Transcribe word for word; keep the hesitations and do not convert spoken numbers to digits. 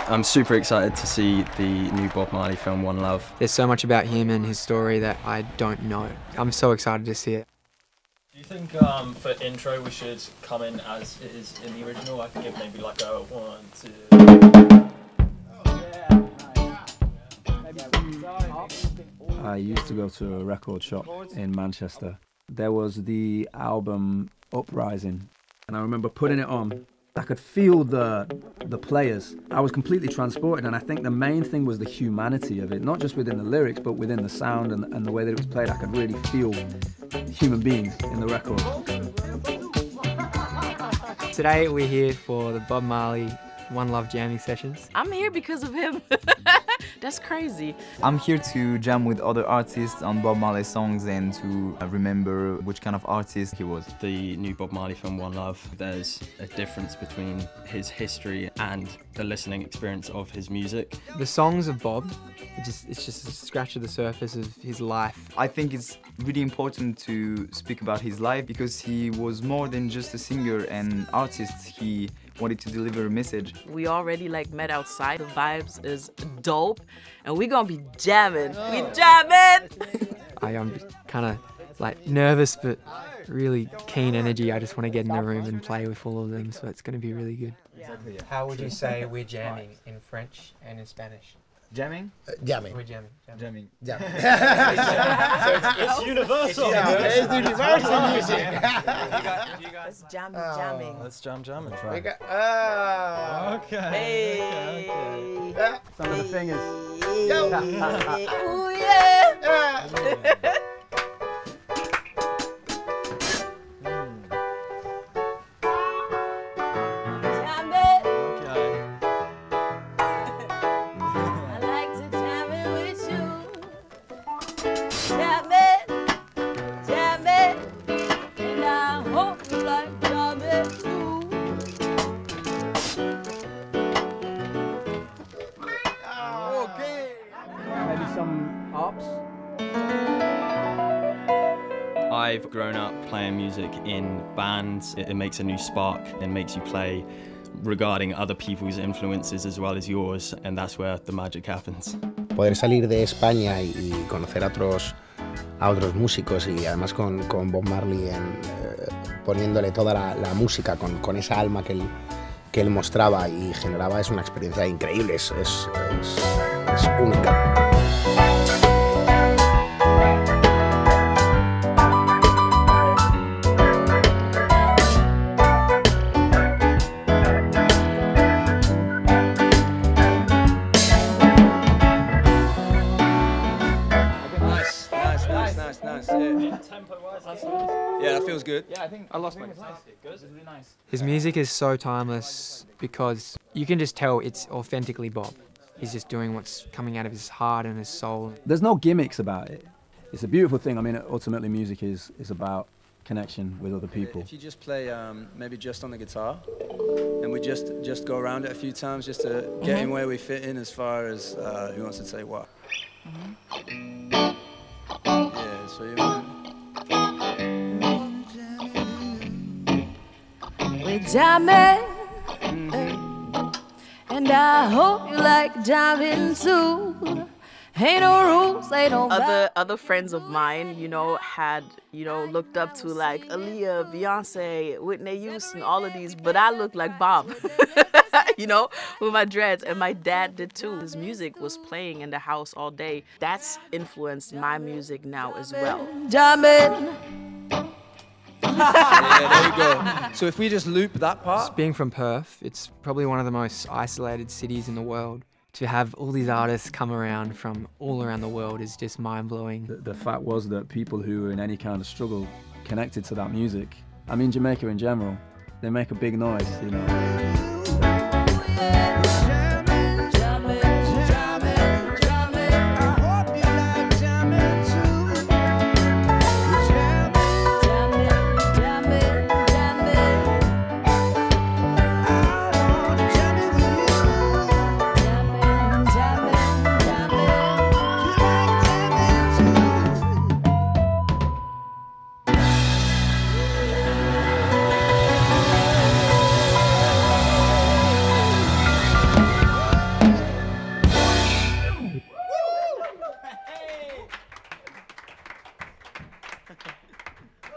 I'm super excited to see the new Bob Marley film, One Love. There's so much about him and his story that I don't know. I'm so excited to see it. Do you think um, for intro we should come in as it is in the original? I can give maybe like a one, two... I used to go to a record shop in Manchester. There was the album Uprising, and I remember putting it on. I could feel the the players. I was completely transported, and I think the main thing was the humanity of it, not just within the lyrics, but within the sound and, and the way that it was played. I could really feel human beings in the record. Today we're here for the Bob Marley One Love jamming sessions. I'm here because of him. That's crazy. I'm here to jam with other artists on Bob Marley songs and to remember which kind of artist he was. The new Bob Marley film, One Love, there's a difference between his history and the listening experience of his music. The songs of Bob, it just, it's just a scratch of the surface of his life. I think it's really important to speak about his life because he was more than just a singer and artist. He wanted to deliver a message. We already like met outside. The vibes is dope, and we gonna be jamming. Oh. We jamming. I am kind of like nervous, but really keen energy. I just want to get in the room and play with all of them, so it's gonna be really good. How would you say we're jamming in French and in Spanish? Jamming? Uh, jamming. We're jamming. Jamming. Jamming. so it's, it's universal. It's, it's universal music. You guys, you guys. Let's jam, jamming. Let's jam, jam and We try. got, uh, Okay. Hey. Okay, okay. uh, Some of the fingers. Yo. Ooh yeah. Uh, Maybe some ups. I've grown up playing music in bands. It, it makes a new spark and makes you play regarding other people's influences as well as yours, and that's where the magic happens. Poder salir de España y, y conocer a otros, a otros músicos y además con, con Bob Marley en, eh, poniéndole toda la, la música con, con esa alma que él, que él mostraba y generaba es una experiencia increíble, es, es, es, es única. Nice, nice, yeah. Yeah, that feels good. Yeah, I think I lost my. It's nice. It's really nice. His music is so timeless because you can just tell it's authentically Bob. He's just doing what's coming out of his heart and his soul. There's no gimmicks about it. It's a beautiful thing. I mean, ultimately music is, is about connection with other people. If you just play um, maybe just on the guitar, and we just just go around it a few times just to get Mm-hmm. in where we fit in as far as uh, who wants to say what. Mm-hmm. Yeah, so you. We're jamming, Mm-hmm. and I hope you like jamming too. Ain't no rules, ain't no other other friends of mine, you know, had you know looked up to like Aaliyah, Beyonce, Whitney Houston, all of these, but I look like Bob, you know, with my dreads, and my dad did too. His music was playing in the house all day. That's influenced my music now as well. Jamming. Yeah, there you go. So if we just loop that part. Being from Perth, it's probably one of the most isolated cities in the world. To have all these artists come around from all around the world is just mind-blowing. The, the fact was that people who were in any kind of struggle connected to that music. I mean, Jamaica in general, they make a big noise, you know.